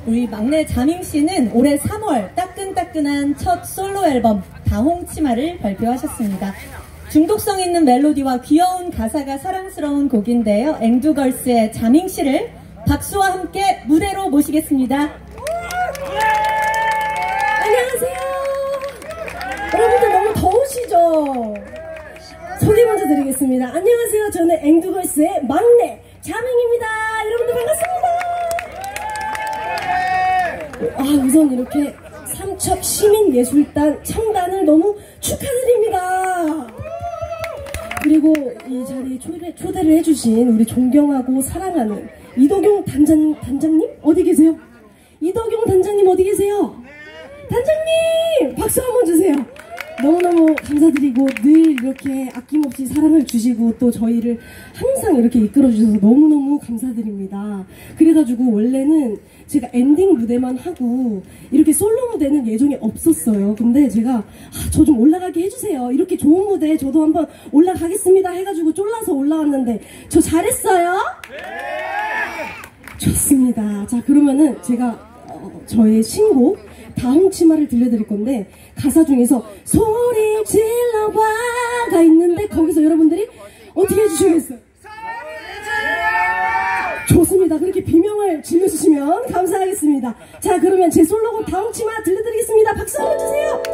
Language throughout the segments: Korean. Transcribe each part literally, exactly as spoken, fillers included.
우리 막내 자밍씨는 올해 삼월 따끈따끈한 첫 솔로 앨범 다홍치마를 발표하셨습니다. 중독성 있는 멜로디와 귀여운 가사가 사랑스러운 곡인데요. 앵두걸스의 자밍씨를 박수와 함께 무대로 모시겠습니다. 안녕하세요. 여러분들 너무 더우시죠? 소개 먼저 드리겠습니다. 안녕하세요. 저는 앵두걸스의 막내 자밍입니다. 여러분들 반갑습니다. 아, 우선 이렇게 삼척 시민예술단 창단을 너무 축하드립니다. 그리고 이 자리에 초대, 초대를 해주신 우리 존경하고 사랑하는 이덕용 단장, 단장님? 어디 계세요? 이덕용 단장님 어디 계세요? 단장님! 박수 한번 주세요. 너무너무 감사드리고 늘 이렇게 아낌없이 사랑을 주시고 또 저희를 항상 이렇게 이끌어주셔서 너무너무 감사드립니다. 그래가지고 원래는 제가 엔딩 무대만 하고 이렇게 솔로 무대는 예정이 없었어요. 근데 제가 아, 저 좀 올라가게 해주세요. 이렇게 좋은 무대에 저도 한번 올라가겠습니다 해가지고 쫄라서 올라왔는데 저 잘했어요? 네! 좋습니다. 자, 그러면은 제가 어, 저의 신곡 다홍치마를 들려드릴 건데 가사 중에서 소리 질러봐가 있는데 거기서 여러분들이 어떻게 해주시겠어요? 좋습니다. 그렇게 비명을 질러주시면 감사하겠습니다. 자, 그러면 제 솔로곡 다홍치마 들려드리겠습니다. 박수 한번 주세요.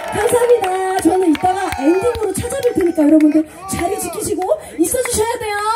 감사합니다. 저는 이따가 엔딩으로 찾아뵐 테니까 여러분들 자리 지키시고 있어주셔야 돼요.